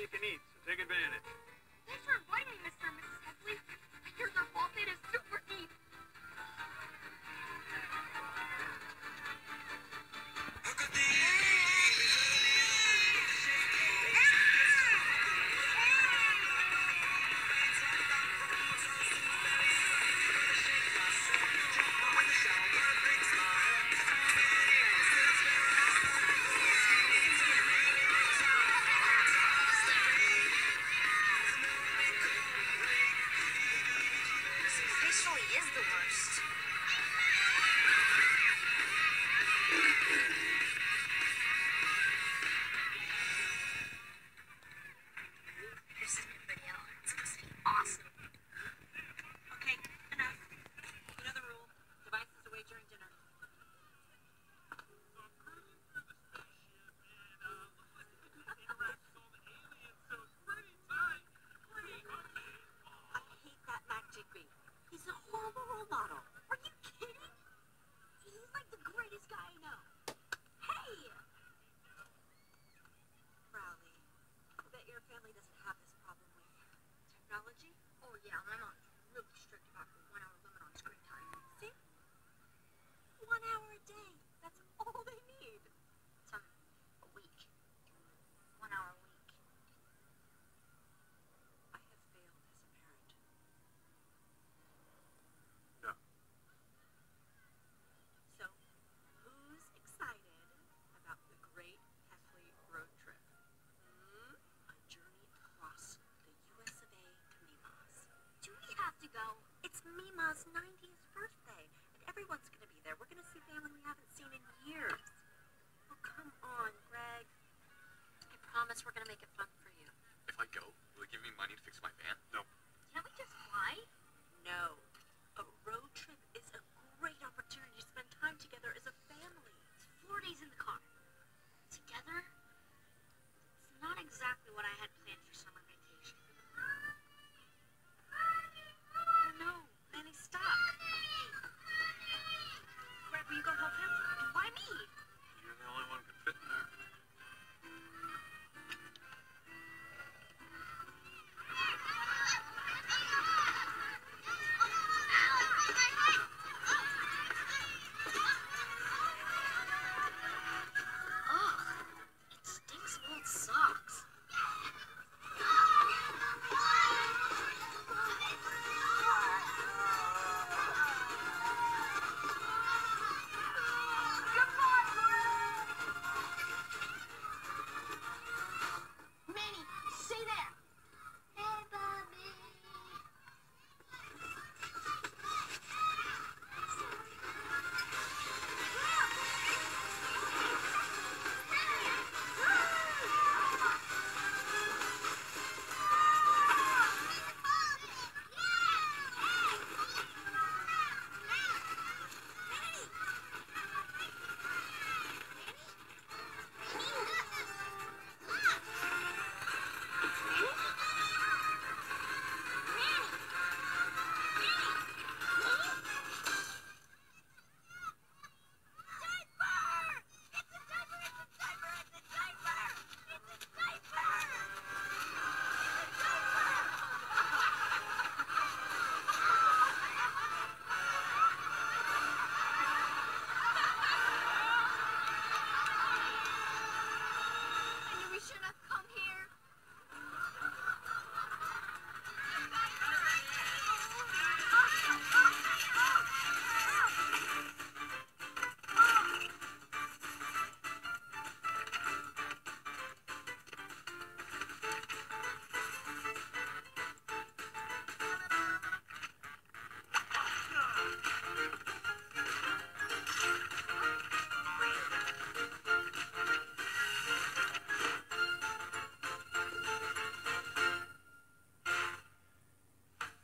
you can eat, so take advantage. Thanks for inviting me, Mr. and Mrs. Hesley. I hear their buffet is super deep. Occasionally is the worst. Here's this new video. It's supposed to be awesome. Okay, enough. You know the rule. Devices away during dinner. I hate that Mac Jigby. He's a horrible role model. Are you kidding? He's like the greatest guy I know. Hey! Crowley, I bet your family doesn't have this problem with technology. Oh yeah, my mom's really strict about her 1 hour limit on screen time. See? 1 hour a day. That's all they need. A week. 1 hour a week. I have failed as a parent. No. So, who's excited about the Great Hesley Road Trip? A journey across the US of A to Mima's. Do we have to go? It's Mima's 90th birthday, and everyone's going to be there. We're going to see family we haven't seen in years. Oh, come on, Greg. I promise we're gonna make it fun.